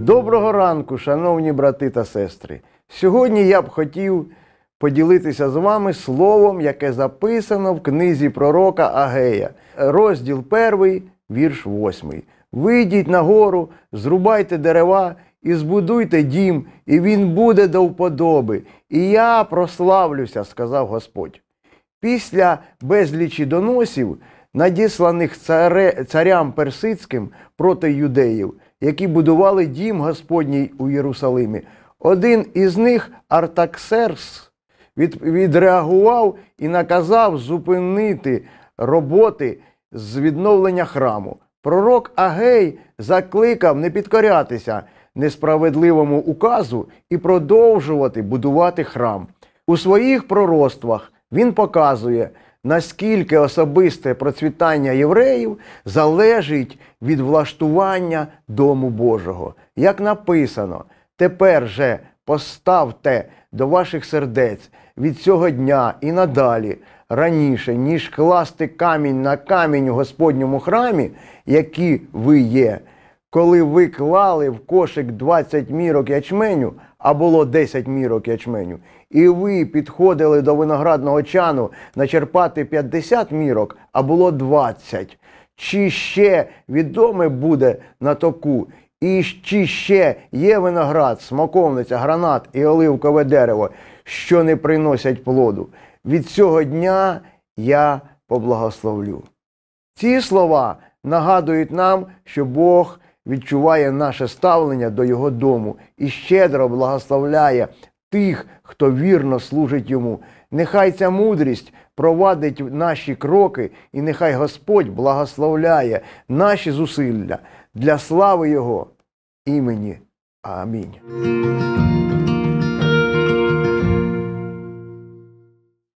Доброго ранку, шановні брати та сестри! Сьогодні я б хотів поділитися з вами словом, яке записано в книзі пророка Агея, розділ 1, вірш 8. «Вийдіть на гору, зрубайте дерева і збудуйте дім, і він буде до вподоби, і я прославлюся», – сказав Господь. Після безлічі доносів, надісланих царям персидським проти юдеїв, які будували дім Господній у Єрусалимі, один із них, Артаксеркс, відреагував і наказав зупинити роботи з відновлення храму. Пророк Агей закликав не підкорятися несправедливому указу і продовжувати будувати храм. У своїх пророцтвах він показує, наскільки особисте процвітання євреїв залежить від влаштування Дому Божого. Як написано: «Тепер же поставте до ваших сердець від цього дня і надалі, раніше, ніж класти камінь на камінь у Господньому храмі, які ви є, коли ви клали в кошик 20 мірок ячменю, а було 10 мірок ячменю, і ви підходили до виноградного чану начерпати 50 мірок, а було 20. Чи ще відоме буде на току, і чи ще є виноград, смоковниця, гранат і оливкове дерево, що не приносять плоду? Від цього дня я поблагословлю». Ці слова нагадують нам, що Бог відчуває наше ставлення до Його дому і щедро благословляє тих, хто вірно служить Йому. Нехай ця мудрість провадить наші кроки, і нехай Господь благословляє наші зусилля для слави Його імені. Амінь.